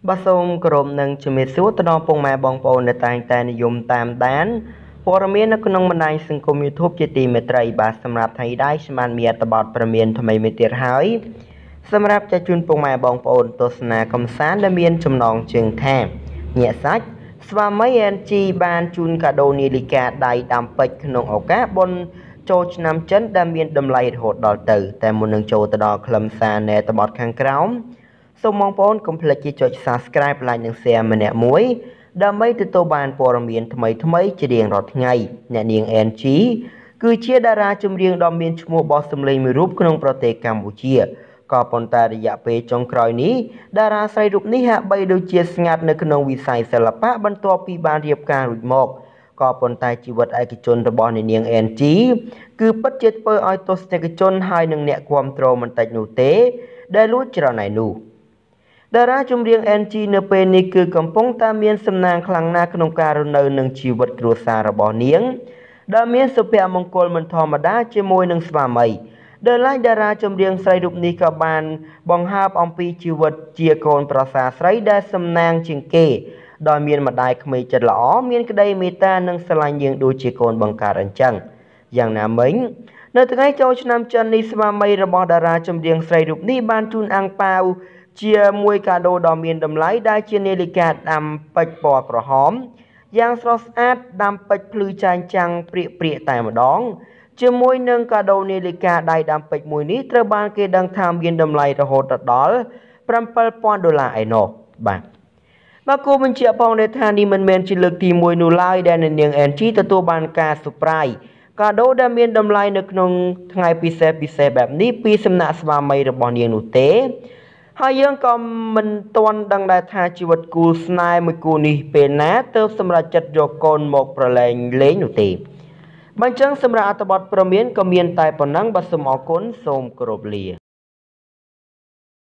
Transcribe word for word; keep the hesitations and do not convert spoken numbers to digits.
បាទសូមគោរពនឹងជំរាបសួរទៅដល់ពុកម៉ែបងប្អូនដែលតែងតែនិយមតាមដានព័ត៌មាននៅក្នុងបណ្ដាញសង្គម YouTube ជាទីមេត្រីបាទសម្រាប់ថ្ងៃនេះខ្ញុំបានមានអត្ថបទព័ត៌មានថ្មីមួយទៀតហើយសម្រាប់ចែកជូនពុកម៉ែបងប្អូនទស្សនាកំសាន្តដែលមានចំណងជើងថាញាក់សាច់ស្វាមី អេន ជី បានជូនកាដូនាឡិកាដៃដាំពេជ្រក្នុងឱកាសបុណ្យចូលឆ្នាំចិនដែលមានតម្លៃរហូតដល់ទៅតែមុននឹងចូលទៅដល់ខ្លឹមសារនៃអត្ថបទខាងក្រោមសូមបងប្អូនកុំភ្លេចចុច Subscribe Like និង Share ម្នាក់មួយដើម្បីទទួលបានព័ត៌មានថ្មីៗជារៀងរាល់ថ្ងៃអ្នកនាង អេន ជី គឺជាតារាចម្រៀងដ៏មានឈ្មោះបោះសម្លេងមួយរូបក្នុងប្រទេសកម្ពុជាក៏ប៉ុន្តែរយៈពេលចុងក្រោយនេះតារាស្រីរូបនេះហាក់បីដូចជាស្ងាត់នៅក្នុងវិស័យសិល្បៈបន្ទាប់ពីបានរៀបការរួចមកក៏ប៉ុន្តែជីវិតឯកជនរបស់អ្នកនាង អេន ជី គឺពិតជាធ្វើឲ្យទស្សនិកជនហើយនិងអ្នកគាំទ្រមិនតិចនោះទេដែលលួចច្រណែននោះតារាចម្រៀង អេន ជី នៅពេលនេះគឺកំពុងតែមានសំណាងខ្លាំងណាស់ក្នុងការរស់នៅនឹងជីវិតគ្រួសាររបស់នាងដែលមានសុភមង្គលមិនធម្មតាជាមួយនឹងស្វាមីដែលឡាយតារាចម្រៀងស្រីរូបនេះក៏បានបង្ហើបអំពីជីវិតជាកូនប្រសារស្រីដែលសំណាងជាងគេដោយមានម្ដាយក្មេងចិត្តល្អមានក្តីមេត្តានិងស្រឡាញ់នាងដូចជាកូនបង្កើតអញ្ចឹងយ៉ាងណាមិញនៅថ្ងៃចូលឆ្នាំចិននេះស្វាមីរបស់តារាចម្រៀងស្រីរូបនេះបានជូនអាំងប៉ាវជាមួយកាដូដ៏មានតម្លៃដែលជានាឡិកាដាំពេជ្រពណ៌ក្រហមយ៉ាងស្រស់ស្អាតដាំពេជ្រភ្លឺចែងចាំងព្រាកព្រាកតែម្ដងជាមួយនឹងកាដូនាឡិកាដៃដាំពេជ្រមួយនេះត្រូវបានគេដឹងថាមានតម្លៃរហូតដល់ប្រាំពាន់ដុល្លារឯណោះបាទមកគូបញ្ជាក់ផងដែរថានេះមិនមែនជាលើកទីមួយនោះឡើយដែលនាង អេន ជី ទទួលបានការ surprise កាដូដែលមានតម្លៃនៅក្នុងថ្ងៃពិសេសពិសេសបែបនេះពីសំណាក់ស្វាមីរបស់នាងនោះទេហើយយើងក៏មិនទាន់ដឹងដែរថាជីវិតគូស្នេហ៍មួយគូនេះពេលណាទើបសម្រេចចិត្តយកកូនមកប្រឡែងលេងនោះទេបើអញ្ចឹងសម្រាប់អត្ថបទព័ត៌មានក៏មានតែប៉ុណ្ណឹងបាទសូមអរគុណសូមគោរពលា